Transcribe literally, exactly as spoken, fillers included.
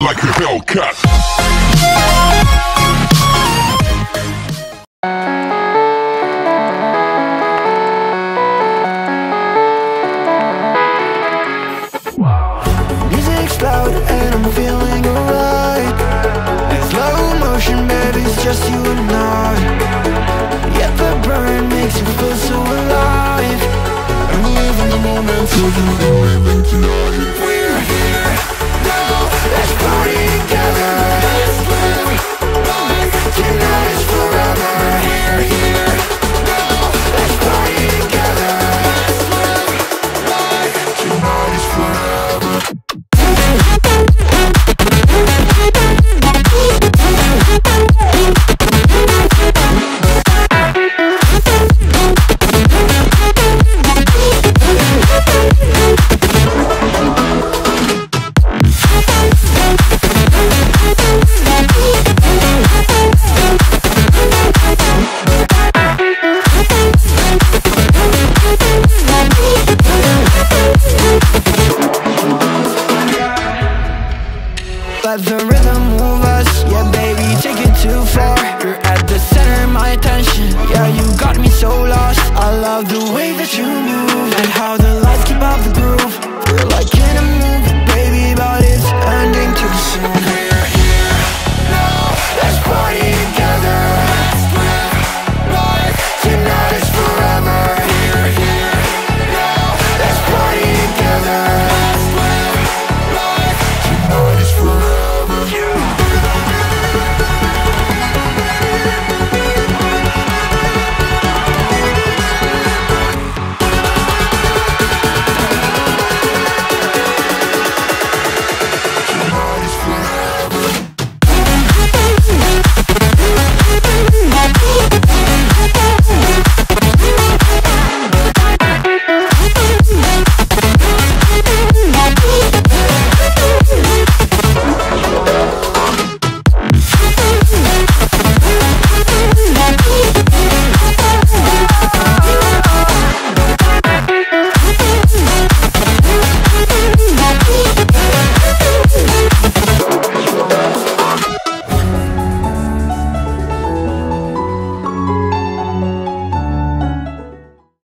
like a Hellcat. Music's loud and I'm feeling alright. In slow motion, baby, it's just you and I. Yet the burn makes you feel so alive. I'm living the moment, so you know living tonight. We're here now, let's party together. Let's live life, tonight is forever. We're here now, let's party together. Let's live life, tonight is forever. Let the rhythm move us, yeah baby, take it too far. You're at the center of my attention, yeah you got me so lost. I love the way that you move and how the lights keep up the groove. We're like in a movie, baby, but it's ending.